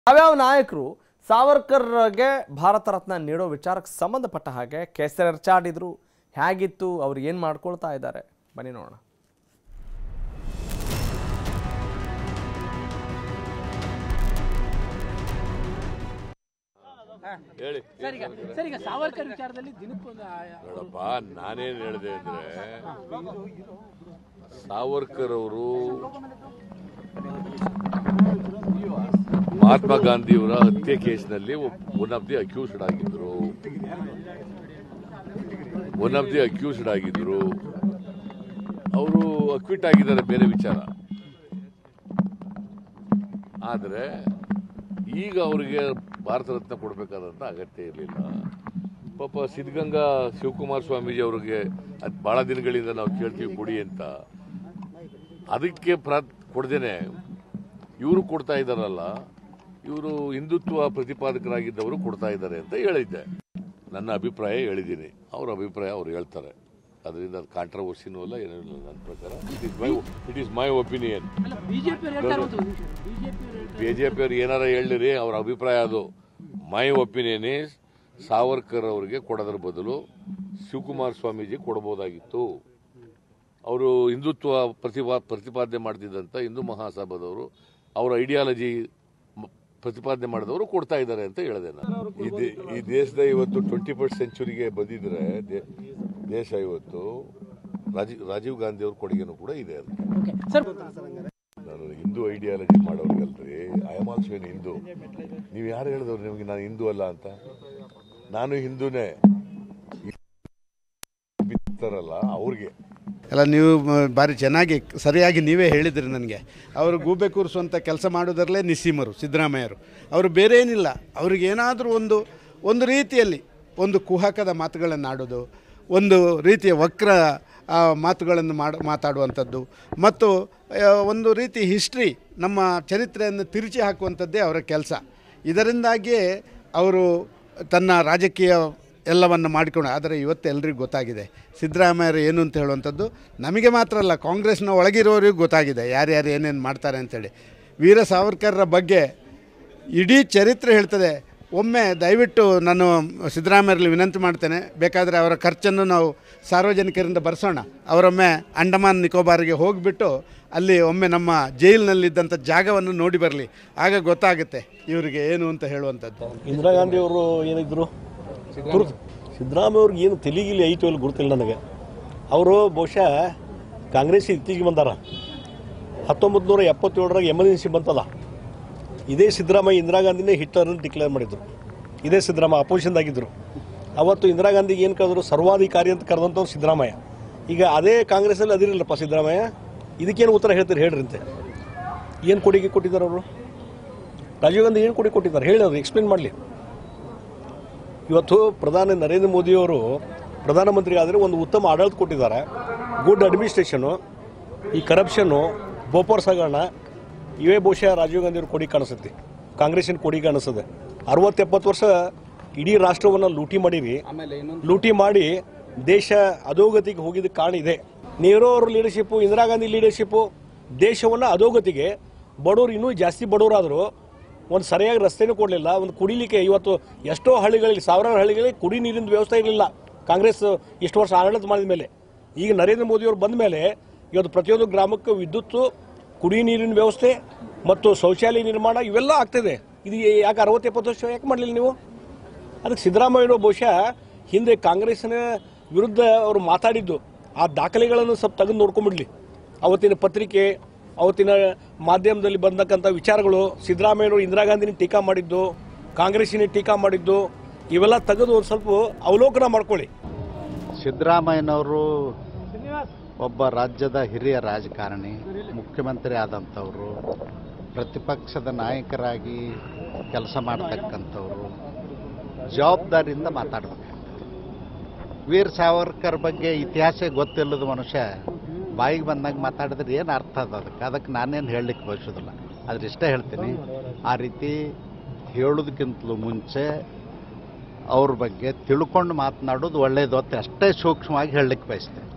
ಯಾವ್ಯಾವ ನಾಯಕರು ಸಾವರ್ಕರ್ಗೆ ಭಾರತ ರತ್ನ ನೀಡೋ ವಿಚಾರಕ್ಕೆ ಸಂಬಂಧಪಟ್ಟ ಹಾಗೆ ಕೆಸರೆರ್ಚಾಡಿದ್ರು, ಹೇಗಿತ್ತು, ಅವ್ರು ಏನು ಮಾಡ್ಕೊಳ್ತಾ ಇದ್ದಾರೆ, ಬನ್ನಿ ನೋಡೋಣ. ಸರಿಗ ಸಾವರ್ಕರ್ ವಿಚಾರದಲ್ಲಿ ದಿನಕ್ಕೊಂದು ನೋಡಪ್ಪ, ನಾನೇನು ಹೇಳಿದೆ ಅಂದ್ರೆ, ಸಾವರ್ಕರ್ ಅವರು ಮಹಾತ್ಮ ಗಾಂಧಿಯವರ ಹತ್ಯೆ ಕೇಸ್ನಲ್ಲಿ ಒನ್ ಆಫ್ ದಿ ಅಕ್ಯೂಸ್ಡ್ ಆಗಿದ್ರು. ಅವರು ಅಕ್ವಿಟ್ ಆಗಿದ್ದಾರೆ, ಬೇರೆ ವಿಚಾರ. ಆದರೆ ಈಗ ಅವರಿಗೆ ಭಾರತ ರತ್ನ ಕೊಡಬೇಕಾದಂತ ಅಗತ್ಯ ಇರಲಿಲ್ಲ. ಪಾಪ ಸಿದ್ಧಗಂಗಾ ಶಿವಕುಮಾರ ಸ್ವಾಮೀಜಿ ಅವರಿಗೆ ಅದು ಬಹಳ ದಿನಗಳಿಂದ ನಾವು ಕೇಳ್ತೀವಿ ಕೊಡಿ ಅಂತ, ಅದಕ್ಕೆ ಕೊಡದೇನೆ ಇವರು ಕೊಡ್ತಾ ಇದ್ದಾರಲ್ಲ, ಇವರು ಹಿಂದುತ್ವ ಪ್ರತಿಪಾದಕರಾಗಿದ್ದವರು ಕೊಡ್ತಾ ಇದ್ದಾರೆ ಅಂತ ಹೇಳಿದ್ದೆ. ನನ್ನ ಅಭಿಪ್ರಾಯ ಹೇಳಿದ್ದೀನಿ, ಅವ್ರ ಅಭಿಪ್ರಾಯ ಅವ್ರು ಹೇಳ್ತಾರೆ. ಅದರಿಂದ ಅದು ಕಾಂಟ್ರವರ್ಸಿನೂ ಅಲ್ಲ, ಏನೂ ಇಲ್ಲ. ನನ್ನ ಪ್ರಕಾರ ಇಟ್ ಈಸ್ ಮೈ ಒಪಿನಿಯನ್. ಬಿಜೆಪಿಯವ್ರು ಏನಾರ ಹೇಳಿರಿ, ಅವ್ರ ಅಭಿಪ್ರಾಯ ಅದು. ಮೈ ಒಪಿನಿಯನ್ ಈಸ್ ಸಾವರ್ಕರ್ ಅವರಿಗೆ ಕೊಡೋದ್ರ ಬದಲು ಶಿವಕುಮಾರ ಸ್ವಾಮೀಜಿ ಕೊಡಬಹುದಾಗಿತ್ತು. ಅವರು ಹಿಂದುತ್ವ ಪ್ರತಿಪಾದನೆ ಮಾಡ್ತಿದ್ದಂಥ ಹಿಂದೂ ಮಹಾಸಭಾದವರು, ಅವರ ಐಡಿಯಾಲಜಿ ಪ್ರತಿಪಾದನೆ ಮಾಡಿದವರು ಕೊಡ್ತಾ ಇದ್ದಾರೆ ಅಂತ ಹೇಳಿದೆ ನಾನು. ಈ ದೇಶದ ಇವತ್ತು 21st ಸೆಂಚುರಿಗೆ ಬಂದಿದ್ರೆ ದೇಶ ಇವತ್ತು ರಾಜೀವ್ ಗಾಂಧಿ ಅವ್ರ ಕೊಡುಗೆನೂ ಕೂಡ ಇದೆ. ನಾನು ಹಿಂದೂ ಐಡಿಯಾಲಜಿ ಮಾಡೋರ್ಗಲ್ರಿ, ಐ ಆಮ್ ಆಲ್ಸೋ ಏನ್ ಹಿಂದೂ. ನೀವು ಯಾರು ಹೇಳಿದವ್ರು ನಿಮಗೆ ನಾನು ಹಿಂದೂ ಅಲ್ಲ ಅಂತ? ನಾನು ಹಿಂದೂನೇ. ಬಿತ್ತಾರಲ್ಲ ಅವ್ರಿಗೆ ಎಲ್ಲ ನೀವು ಭಾರಿ ಚೆನ್ನಾಗಿ ಸರಿಯಾಗಿ ನೀವೇ ಹೇಳಿದ್ರಿ. ನನಗೆ ಅವರು ಗೂಬೆ ಕೂರಿಸುವಂಥ ಕೆಲಸ ಮಾಡೋದರಲ್ಲೇ ನಿಸ್ಸೀಮರು ಸಿದ್ದರಾಮಯ್ಯರು. ಅವರು ಬೇರೆ ಏನಿಲ್ಲ, ಅವ್ರಿಗೇನಾದರೂ ಒಂದು ರೀತಿಯಲ್ಲಿ ಒಂದು ಕುಹಕದ ಮಾತುಗಳನ್ನು ಆಡೋದು, ಒಂದು ರೀತಿಯ ವಕ್ರ ಮಾತುಗಳನ್ನು ಮಾತಾಡುವಂಥದ್ದು, ಮತ್ತು ಒಂದು ರೀತಿ ಹಿಸ್ಟ್ರಿ, ನಮ್ಮ ಚರಿತ್ರೆಯನ್ನು ತಿರುಚಿ ಹಾಕುವಂಥದ್ದೇ ಅವರ ಕೆಲಸ. ಇದರಿಂದಾಗಿಯೇ ಅವರು ತನ್ನ ರಾಜಕೀಯ ಎಲ್ಲವನ್ನು ಮಾಡಿಕೊಂಡು. ಆದರೆ ಇವತ್ತು ಎಲ್ರಿಗೂ ಗೊತ್ತಾಗಿದೆ ಸಿದ್ದರಾಮಯ್ಯರು ಏನು ಅಂತ ಹೇಳುವಂಥದ್ದು. ನಮಗೆ ಮಾತ್ರ ಅಲ್ಲ, ಕಾಂಗ್ರೆಸ್ನ ಒಳಗಿರೋರಿಗೂ ಗೊತ್ತಾಗಿದೆ ಯಾರ್ಯಾರು ಏನೇನು ಮಾಡ್ತಾರೆ ಅಂಥೇಳಿ. ವೀರ ಸಾವರ್ಕರ್ರ ಬಗ್ಗೆ ಇಡೀ ಚರಿತ್ರೆ ಹೇಳ್ತದೆ. ಒಮ್ಮೆ ದಯವಿಟ್ಟು ನಾನು ಸಿದ್ದರಾಮಯ್ಯರಲ್ಲಿ ವಿನಂತಿ ಮಾಡ್ತೇನೆ, ಬೇಕಾದರೆ ಅವರ ಖರ್ಚನ್ನು ನಾವು ಸಾರ್ವಜನಿಕರಿಂದ ಬರೆಸೋಣ. ಅವರೊಮ್ಮೆ ಅಂಡಮಾನ್ ನಿಕೋಬಾರಿಗೆ ಹೋಗಿಬಿಟ್ಟು ಅಲ್ಲಿ ಒಮ್ಮೆ ನಮ್ಮ ಜೈಲಿನಲ್ಲಿದ್ದಂಥ ಜಾಗವನ್ನು ನೋಡಿ ಬರಲಿ, ಆಗ ಗೊತ್ತಾಗುತ್ತೆ ಇವರಿಗೆ ಏನು ಅಂತ ಹೇಳುವಂಥದ್ದು. ಇಂದಿರಾ ಗಾಂಧಿ ಅವರು ಏನಿದ್ರು, ಸಿದ್ದರಾಮಯ್ಯ ಅವ್ರಿಗೆ ಏನು ತೆಲಿಗಿಲಿ ಐತು ಇಲ್ಲಿ ಗುರುತಿಲ್ಲ ನನಗೆ. ಅವರು ಬಹುಶಃ ಕಾಂಗ್ರೆಸ್ ಇತ್ತೀಚೆಗೆ ಬಂದಾರ. 1977 ಎಮರ್ಜೆನ್ಸಿ ಬಂತಲ್ಲ, ಇದೇ ಸಿದ್ದರಾಮಯ್ಯ ಇಂದಿರಾ ಗಾಂಧಿನೇ ಹಿಟ್ಲರ್ ಡಿಕ್ಲೇರ್ ಮಾಡಿದ್ರು. ಇದೇ ಸಿದ್ದರಾಮಯ್ಯ ಅಪೋಸಿಷನ್ದಾಗಿದ್ದರು. ಅವತ್ತು ಇಂದಿರಾ ಗಾಂಧಿಗೆ ಏನು ಕರೆದ್ರು, ಸರ್ವಾಧಿಕಾರಿ ಅಂತ ಕರೆದಂಥವ್ರು ಸಿದ್ದರಾಮಯ್ಯ. ಈಗ ಅದೇ ಕಾಂಗ್ರೆಸ್ಸಲ್ಲಿ ಅದಿರಲಿಲ್ಲಪ್ಪ ಸಿದ್ದರಾಮಯ್ಯ. ಇದಕ್ಕೇನು ಉತ್ತರ ಹೇಳ್ತೀರಿ ಹೇಳ್ರಿ ಅಂತೆ. ಏನು ಕೊಡುಗೆ ಕೊಟ್ಟಿದ್ದಾರೆ ಅವರು? ರಾಜೀವ್ ಗಾಂಧಿ ಏನು ಕೊಡುಗೆ ಕೊಟ್ಟಿದ್ದಾರೆ ಹೇಳಿ, ಅವ್ರು ಎಕ್ಸ್ಪ್ಲೇನ್ ಮಾಡಲಿ. ಇವತ್ತು ಪ್ರಧಾನಿ ನರೇಂದ್ರ ಮೋದಿಯವರು ಪ್ರಧಾನಮಂತ್ರಿ ಆದರೆ ಒಂದು ಉತ್ತಮ ಆಡಳಿತ ಕೊಟ್ಟಿದ್ದಾರೆ, ಗುಡ್ ಅಡ್ಮಿನಿಸ್ಟ್ರೇಷನು. ಈ ಕರಪ್ಷನ್ನು, ಬೋಪರ್ ಹಗರಣ, ಇವೇ ಬಹುಶಃ ರಾಜೀವ್ ಗಾಂಧಿ ಅವ್ರ ಕೊಡಿ ಕಾಣಿಸುತ್ತೆ, ಕಾಂಗ್ರೆಸ್ಸಿನ ಕೊಡಿ ಕಾಣಿಸ್ತದೆ. 60-70 ವರ್ಷ ಇಡೀ ರಾಷ್ಟ್ರವನ್ನು ಲೂಟಿ ಮಾಡಿ ದೇಶ ಅಧೋಗತಿಗೆ ಹೋಗಿದ್ದಕ್ಕೆ ಕಾರಣ ಇದೆ. ನೆಹರು ಅವ್ರ ಲೀಡರ್ಶಿಪ್ಪು, ಇಂದಿರಾ ಗಾಂಧಿ ಲೀಡರ್ಶಿಪ್ಪು ದೇಶವನ್ನು ಅಧೋಗತಿಗೆ, ಬಡವರು ಇನ್ನೂ ಜಾಸ್ತಿ ಬಡವರಾದರು. ಒಂದು ಸರಿಯಾಗಿ ರಸ್ತೆನೂ ಕೊಡಲಿಲ್ಲ, ಒಂದು ಕುಡಿಲಿಕ್ಕೆ. ಇವತ್ತು ಎಷ್ಟೋ ಹಳ್ಳಿಗಳಲ್ಲಿ, ಸಾವಿರಾರು ಹಳ್ಳಿಗಳಲ್ಲಿ ಕುಡಿ ನೀರಿನ ವ್ಯವಸ್ಥೆ ಇರಲಿಲ್ಲ ಕಾಂಗ್ರೆಸ್ ಇಷ್ಟು ವರ್ಷ ಆಡಳಿತ ಮಾಡಿದ ಮೇಲೆ. ಈಗ ನರೇಂದ್ರ ಮೋದಿಯವರು ಬಂದ ಮೇಲೆ ಇವತ್ತು ಪ್ರತಿಯೊಂದು ಗ್ರಾಮಕ್ಕೂ ವಿದ್ಯುತ್ತು, ಕುಡಿ ನೀರಿನ ವ್ಯವಸ್ಥೆ ಮತ್ತು ಶೌಚಾಲಯ ನಿರ್ಮಾಣ ಇವೆಲ್ಲ ಆಗ್ತಿದೆ. ಇದು ಯಾಕೆ 60-70 ವರ್ಷ ಯಾಕೆ ಮಾಡಲಿಲ್ಲ ನೀವು? ಅದಕ್ಕೆ ಸಿದ್ದರಾಮಯ್ಯರು ಬಹುಶಃ ಹಿಂದೆ ಕಾಂಗ್ರೆಸ್ನ ವಿರುದ್ಧ ಅವರು ಮಾತಾಡಿದ್ದು ಆ ದಾಖಲೆಗಳನ್ನು ಸ್ವಲ್ಪ ತೆಗೆದು ನೋಡ್ಕೊಂಡ್ಬಿಡ್ಲಿ. ಅವತ್ತಿನ ಪತ್ರಿಕೆ, ಅವತ್ತಿನ ಮಾಧ್ಯಮದಲ್ಲಿ ಬಂದಕ್ಕಂಥ ವಿಚಾರಗಳು, ಸಿದ್ದರಾಮಯ್ಯವರು ಇಂದಿರಾ ಗಾಂಧಿನ ಟೀಕಾ ಮಾಡಿದ್ದು, ಕಾಂಗ್ರೆಸ್ಸಿನ ಟೀಕಾ ಮಾಡಿದ್ದು, ಇವೆಲ್ಲ ತೆಗೆದು ಒಂದು ಸ್ವಲ್ಪ ಅವಲೋಕನ ಮಾಡ್ಕೊಳ್ಳಿ. ಸಿದ್ದರಾಮಯ್ಯನವರು ಒಬ್ಬ ರಾಜ್ಯದ ಹಿರಿಯ ರಾಜಕಾರಣಿ, ಮುಖ್ಯಮಂತ್ರಿ ಆದಂಥವರು, ಪ್ರತಿಪಕ್ಷದ ನಾಯಕರಾಗಿ ಕೆಲಸ ಮಾಡ್ತಕ್ಕಂಥವ್ರು, ಜವಾಬ್ದಾರಿಯಿಂದ ಮಾತಾಡಬೇಕಾಗ್ತದೆ. ವೀರ್ ಸಾವರ್ಕರ್ ಬಗ್ಗೆ ಇತಿಹಾಸ ಗೊತ್ತಿಲ್ಲದ ಮನುಷ್ಯ ಬಾಯಿಗೆ ಬಂದಾಗ ಮಾತಾಡಿದ್ರೆ ಏನು ಅರ್ಥ ಅದ? ಅದಕ್ಕೆ ನಾನೇನು ಹೇಳಲಿಕ್ಕೆ ಬಯಸೋದಿಲ್ಲ, ಆದ್ರೆ ಇಷ್ಟೇ ಹೇಳ್ತೀನಿ, ಆ ರೀತಿ ಹೇಳೋದಕ್ಕಿಂತಲೂ ಮುಂಚೆ ಅವ್ರ ಬಗ್ಗೆ ತಿಳ್ಕೊಂಡು ಮಾತನಾಡೋದು ಒಳ್ಳೆಯದು ಅಂತ ಅಷ್ಟೇ ಸೂಕ್ಷ್ಮವಾಗಿ ಹೇಳಲಿಕ್ಕೆ ಬಯಸ್ತೇನೆ.